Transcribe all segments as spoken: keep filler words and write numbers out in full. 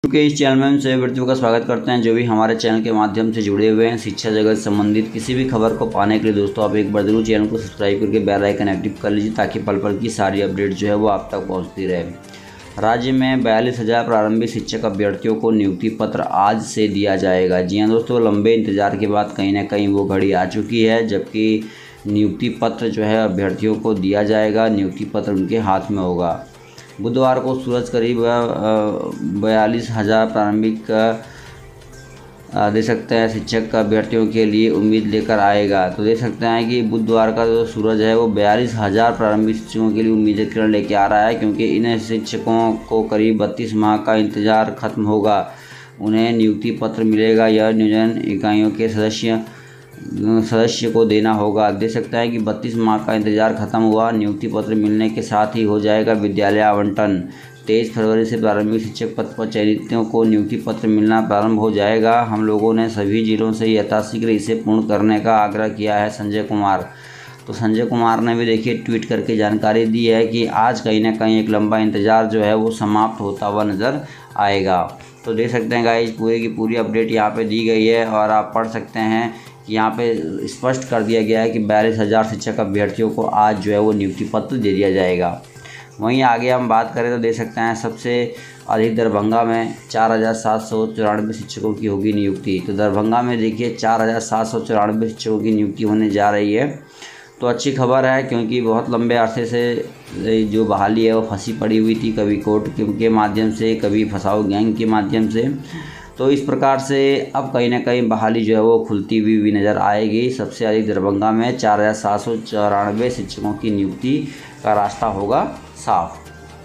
क्योंकि इस चैनल में हम सभी व्यक्तियों का स्वागत करते हैं जो भी हमारे चैनल के माध्यम से जुड़े हुए हैं शिक्षा जगत संबंधित किसी भी खबर को पाने के लिए। दोस्तों आप एक बार जरूर चैनल को सब्सक्राइब करके बेल आइकन एक्टिव कर लीजिए ताकि पल पल की सारी अपडेट जो है वो आप तक पहुंचती रहे। राज्य में बयालीस हज़ार प्रारंभिक शिक्षक अभ्यर्थियों को नियुक्ति पत्र आज से दिया जाएगा। जी हाँ दोस्तों, लंबे इंतजार के बाद कहीं ना कहीं वो घड़ी आ चुकी है जबकि नियुक्ति पत्र जो है अभ्यर्थियों को दिया जाएगा। नियुक्ति पत्र उनके हाथ में होगा। बुधवार को सूरज करीब बयालीस हज़ार प्रारंभिक दे सकते हैं शिक्षक अभ्यर्थियों के लिए उम्मीद लेकर आएगा। तो देख सकते हैं कि बुधवार का जो सूरज है वो बयालीस हज़ार प्रारंभिक शिक्षकों के लिए उम्मीद किरण लेके आ रहा है, क्योंकि इन शिक्षकों को करीब बत्तीस माह का इंतजार खत्म होगा। उन्हें नियुक्ति पत्र मिलेगा। यह नियोजन इकाइयों के सदस्य सदस्य को देना होगा। देख सकते हैं कि बत्तीस माह का इंतजार खत्म हुआ। नियुक्ति पत्र मिलने के साथ ही हो जाएगा विद्यालय आवंटन। तेईस फरवरी से प्रारंभिक शिक्षक पद पर चयनितों को नियुक्ति पत्र मिलना प्रारंभ हो जाएगा। हम लोगों ने सभी जिलों से यथाशीघ्र इसे पूर्ण करने का आग्रह किया है, संजय कुमार। तो संजय कुमार ने भी देखिए ट्वीट करके जानकारी दी है कि आज कहीं ना कहीं एक लंबा इंतजार जो है वो समाप्त होता हुआ नज़र आएगा। तो देख सकते हैं गाइस, पूरी की पूरी अपडेट यहाँ पे दी गई है और आप पढ़ सकते हैं कि यहाँ पे स्पष्ट कर दिया गया है कि बयालीस हज़ार शिक्षक अभ्यर्थियों को आज जो है वो नियुक्ति पत्र दे दिया जाएगा। वहीं आगे हम बात करें तो देख सकते हैं सबसे अधिक दरभंगा में चार हज़ार सात सौ चौरानवे शिक्षकों की होगी नियुक्ति। तो दरभंगा में देखिए चार हज़ार सात सौ चौरानवे शिक्षकों की नियुक्ति होने जा रही है। तो अच्छी खबर है, क्योंकि बहुत लंबे अरसे से जो बहाली है वो फंसी पड़ी हुई थी, कभी कोर्ट के माध्यम से, कभी फसाओ गैंग के माध्यम से। तो इस प्रकार से अब कहीं ना कहीं बहाली जो है वो खुलती हुई भी नज़र आएगी। सबसे अधिक दरभंगा में चार हज़ार सात सौ चौरानवे शिक्षकों की नियुक्ति का रास्ता होगा साफ।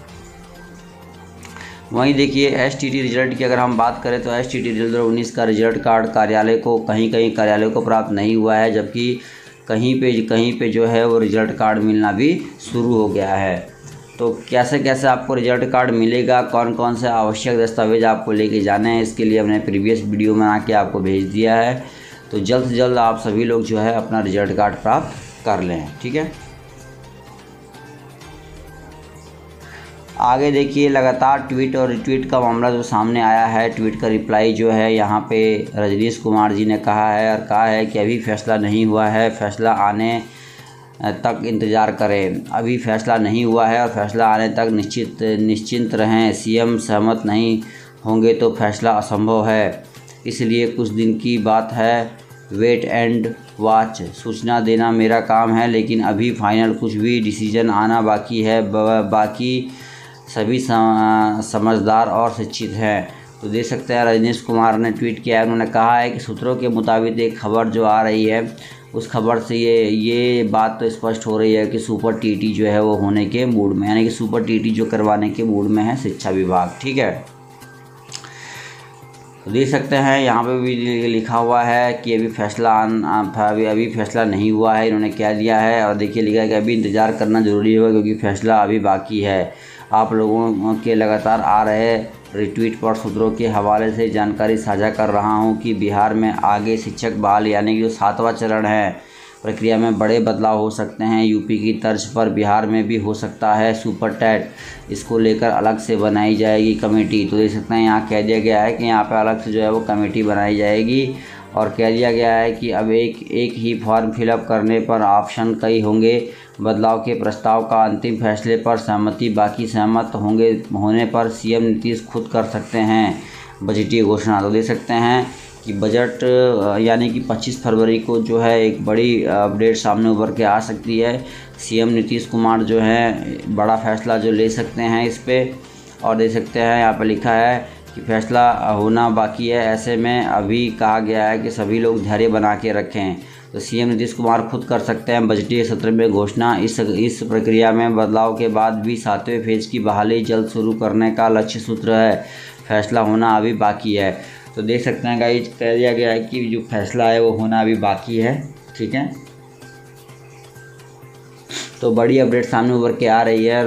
वहीं देखिए एसटीटी रिजल्ट की अगर हम बात करें तो एसटीटी रिजल्ट दो हज़ार उन्नीस का रिजल्ट कार्ड कार्यालय को कहीं कहीं कार्यालयों को प्राप्त नहीं हुआ है, जबकि कहीं पे कहीं पे जो है वो रिजल्ट कार्ड मिलना भी शुरू हो गया है। तो कैसे कैसे आपको रिजल्ट कार्ड मिलेगा, कौन कौन से आवश्यक दस्तावेज आपको लेके जाने हैं, इसके लिए हमने प्रीवियस वीडियो बना के आपको भेज दिया है। तो जल्द से जल्द आप सभी लोग जो है अपना रिजल्ट कार्ड प्राप्त कर लें, ठीक है। आगे देखिए लगातार ट्वीट और रिट्वीट का मामला जो सामने आया है। ट्वीट का रिप्लाई जो है यहाँ पे रजनीश कुमार जी ने कहा है और कहा है कि अभी फैसला नहीं हुआ है, फैसला आने तक इंतज़ार करें। अभी फैसला नहीं हुआ है और फैसला आने तक निश्चित निश्चिंत रहें। सीएम सहमत नहीं होंगे तो फैसला असंभव है, इसलिए कुछ दिन की बात है, वेट एंड वॉच। सूचना देना मेरा काम है, लेकिन अभी फाइनल कुछ भी डिसीजन आना बाकी है। बाकी सभी समझदार और शिक्षित हैं। तो देख सकते हैं रजनीश कुमार ने ट्वीट किया है। उन्होंने कहा है कि सूत्रों के मुताबिक एक खबर जो आ रही है उस खबर से ये ये बात तो स्पष्ट हो रही है कि सुपर टीटी जो है वो होने के मूड में, यानी कि सुपर टीटी जो करवाने के मूड में है शिक्षा विभाग, ठीक है। तो देख सकते हैं यहाँ पे भी लिखा हुआ है कि अभी फैसला अभी अभी फैसला नहीं हुआ है, इन्होंने क्या दिया है। और देखिए लिखा है कि अभी इंतज़ार करना ज़रूरी होगा क्योंकि फैसला अभी बाकी है। आप लोगों के लगातार आ रहे रिट्वीट पर सूत्रों के हवाले से जानकारी साझा कर रहा हूं कि बिहार में आगे शिक्षक बहाल यानी कि जो सातवां चरण है प्रक्रिया में बड़े बदलाव हो सकते हैं। यूपी की तर्ज पर बिहार में भी हो सकता है सुपर टैट, इसको लेकर अलग से बनाई जाएगी कमेटी। तो देख सकते हैं यहाँ कह दिया गया है कि यहाँ पे अलग से जो है वो कमेटी बनाई जाएगी और कह दिया गया है कि अब एक एक ही फॉर्म फिलअप करने पर ऑप्शन कई होंगे। बदलाव के प्रस्ताव का अंतिम फैसले पर सहमति बाकी सहमत होंगे होने पर सीएम नीतीश खुद कर सकते हैं बजटीय घोषणा। तो देख सकते हैं कि बजट यानी कि पच्चीस फरवरी को जो है एक बड़ी अपडेट सामने उभर के आ सकती है। सीएम नीतीश कुमार जो है बड़ा फैसला जो ले सकते हैं इस पर। और देख सकते हैं यहाँ पर लिखा है कि फैसला होना बाकी है, ऐसे में अभी कहा गया है कि सभी लोग धैर्य बना के रखें। तो सीएम नीतीश कुमार खुद कर सकते हैं बजटीय सत्र में घोषणा। इस इस प्रक्रिया में बदलाव के बाद भी सातवें फेज की बहाली जल्द शुरू करने का लक्ष्य सूत्र है। फैसला होना अभी बाकी है। तो देख सकते हैं गाइस, कह दिया गया है कि जो फैसला है वो होना अभी बाकी है, ठीक है। तो बड़ी अपडेट सामने उभर के आ रही है और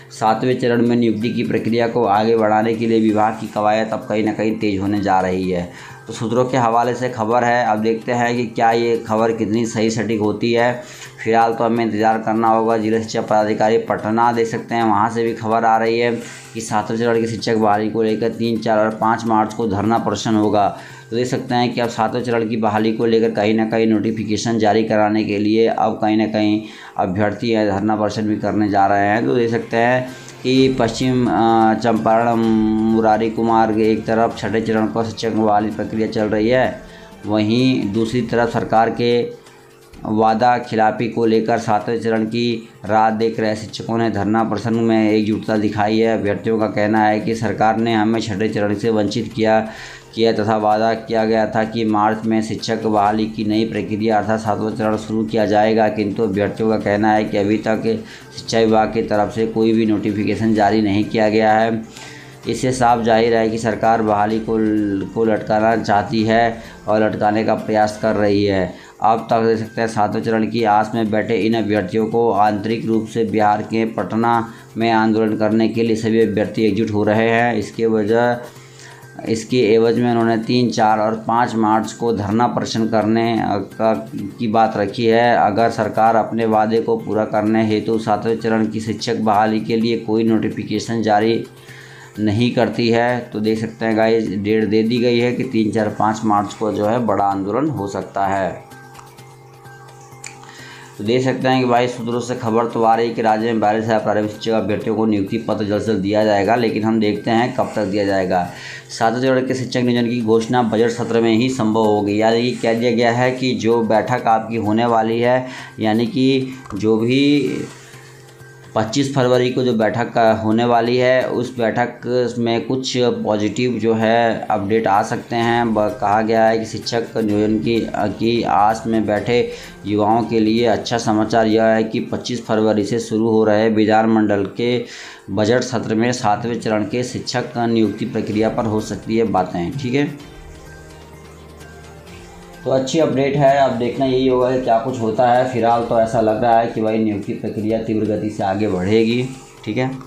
सातवें चरण में नियुक्ति की प्रक्रिया को आगे बढ़ाने के लिए विभाग की कवायद अब कहीं ना कहीं तेज होने जा रही है। तो सूत्रों के हवाले से खबर है। अब देखते हैं कि क्या ये खबर कितनी सही सटीक होती है। फिलहाल तो हमें इंतज़ार करना होगा। जिला शिक्षा पदाधिकारी पटना देख सकते हैं, वहाँ से भी खबर आ रही है कि सातवें चरण की शिक्षक बहाली को लेकर तीन चार और पाँच मार्च को धरना प्रदर्शन होगा। तो देख सकते हैं कि अब सातवें चरण की बहाली को लेकर कहीं ना कहीं नोटिफिकेशन जारी कराने के लिए अब कहीं ना कहीं अभ्यर्थी धरना प्रदर्शन भी करने जा रहे हैं। तो देख सकते हैं कि पश्चिम चंपारण मुरारी कुमार एक तरफ छठे चरण को शिक्षक बहाली प्रक्रिया चल रही है, वहीं दूसरी तरफ सरकार के वादा खिलाफी को लेकर सातवें चरण की राह देख रहे शिक्षकों ने धरना प्रदर्शन में एकजुटता दिखाई है। अभ्यर्थियों का कहना है कि सरकार ने हमें छठे चरण से वंचित किया किया तथा वादा किया गया था कि मार्च में शिक्षक बहाली की नई प्रक्रिया अर्थात सातवां चरण शुरू किया जाएगा, किंतु अभ्यर्थियों का कहना है कि अभी तक शिक्षा विभाग की तरफ से कोई भी नोटिफिकेशन जारी नहीं किया गया है। इससे साफ जाहिर है कि सरकार बहाली को को लटकाना चाहती है और लटकाने का प्रयास कर रही है। अब तक देख सकते हैं सातवें चरण की आस में बैठे इन अभ्यर्थियों को आंतरिक रूप से बिहार के पटना में आंदोलन करने के लिए सभी अभ्यर्थी एकजुट हो रहे हैं। इसके वजह इसके एवज में उन्होंने तीन चार और पाँच मार्च को धरना प्रदर्शन करने का की बात रखी है। अगर सरकार अपने वादे को पूरा करने हेतु सातवें चरण की शिक्षक बहाली के लिए कोई नोटिफिकेशन जारी नहीं करती है तो देख सकते हैं गाइस, डेट दे दी गई है कि तीन चार पाँच मार्च को जो है बड़ा आंदोलन हो सकता है। तो देख सकते हैं कि भाई सूत्रों से खबर तो आ रही है कि राज्य में बारह हजार प्रारंभिक शिक्षक अभ्यर्थियों को नियुक्ति पत्र जल्द से जल्द दिया जाएगा, लेकिन हम देखते हैं कब तक दिया जाएगा। सातवें चरण के शिक्षक नियोजन की घोषणा बजट सत्र में ही संभव होगी। यानी कि कह दिया गया है कि जो बैठक आपकी होने वाली है, यानी कि जो भी पच्चीस फरवरी को जो बैठक का होने वाली है उस बैठक में कुछ पॉजिटिव जो है अपडेट आ सकते हैं। कहा गया है कि शिक्षक नियोजन की की आस में बैठे युवाओं के लिए अच्छा समाचार यह है कि पच्चीस फरवरी से शुरू हो रहे विधानमंडल के बजट सत्र में सातवें चरण के शिक्षक नियुक्ति प्रक्रिया पर हो सकती है बातें। ठीक है, तो अच्छी अपडेट है। अब देखना यही होगा कि क्या कुछ होता है। फिलहाल तो ऐसा लग रहा है कि भाई नियुक्ति प्रक्रिया तीव्र गति से आगे बढ़ेगी। ठीक है,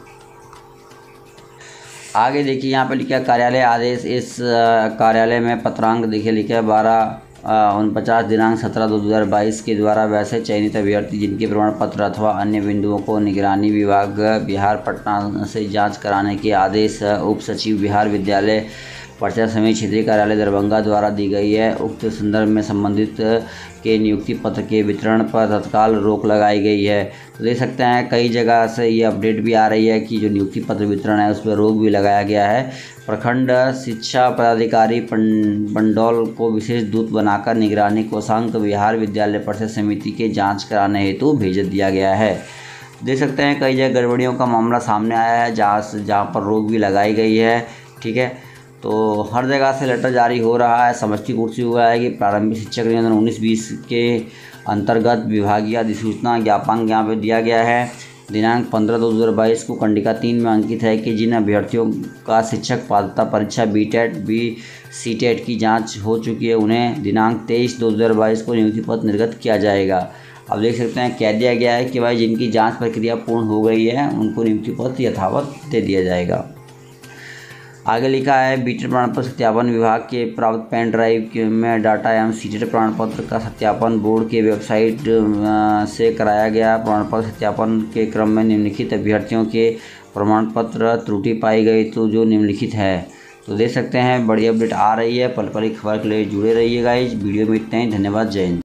आगे देखिए यहाँ पे लिखा है कार्यालय आदेश। इस कार्यालय में पत्रांक देखिए लिखा है बारह उनपचास दिनांक सत्रह दो हज़ार बाईस के द्वारा वैसे चयनित अभ्यर्थी जिनके प्रमाण पत्र अथवा अन्य बिंदुओं को निगरानी विभाग बिहार पटना से जाँच कराने के आदेश उप सचिव बिहार विद्यालय परीक्षा समिति क्षेत्रीय कार्यालय दरभंगा द्वारा दी गई है। उक्त संदर्भ में संबंधित के नियुक्ति पत्र के वितरण पर तत्काल रोक लगाई गई है। तो देख सकते हैं कई जगह से ये अपडेट भी आ रही है कि जो नियुक्ति पत्र वितरण है उस पर रोक भी लगाया गया है। प्रखंड शिक्षा पदाधिकारी पंडौल को विशेष दूत बनाकर निगरानी कोषांक बिहार विद्यालय परीक्षा समिति के जाँच कराने हेतु भेज दिया गया है। देख सकते हैं कई जगह गड़बड़ियों का मामला सामने आया है जहाँ जहाँ पर रोक भी लगाई गई है। ठीक है, तो हर जगह से लेटर जारी हो रहा है। समस्तीपुर से हुआ है कि प्रारंभिक शिक्षक नियोजन उन्नीस बीस के अंतर्गत विभागीय अधिसूचना ज्ञापन यहाँ पे दिया गया है। दिनांक पंद्रह दो हज़ार बाईस को कंडिका तीन में अंकित है कि जिन अभ्यर्थियों का शिक्षक पात्रता परीक्षा B TET B C TET की जाँच हो चुकी है उन्हें दिनांक तेईस दो हज़ार बाईस को नियुक्ति पत्र निर्गत किया जाएगा। अब देख सकते हैं कह दिया गया है कि भाई जिनकी जाँच प्रक्रिया पूर्ण हो गई है उनको नियुक्ति पत्र यथावत दे दिया जाएगा। आगे लिखा है बीटेट प्रमाण पत्र सत्यापन विभाग के प्राप्त पेन ड्राइव में डाटा एवं सीटेट प्रमाण पत्र का सत्यापन बोर्ड के वेबसाइट से कराया गया। प्रमाण पत्र सत्यापन के क्रम में निम्नलिखित अभ्यर्थियों के प्रमाण पत्र त्रुटि पाई गई तो जो निम्नलिखित है। तो देख सकते हैं बड़ी अपडेट आ रही है। पल पल की खबर के लिए जुड़े रहिएगा। इस वीडियो में इतना ही। धन्यवाद। जय हिंद।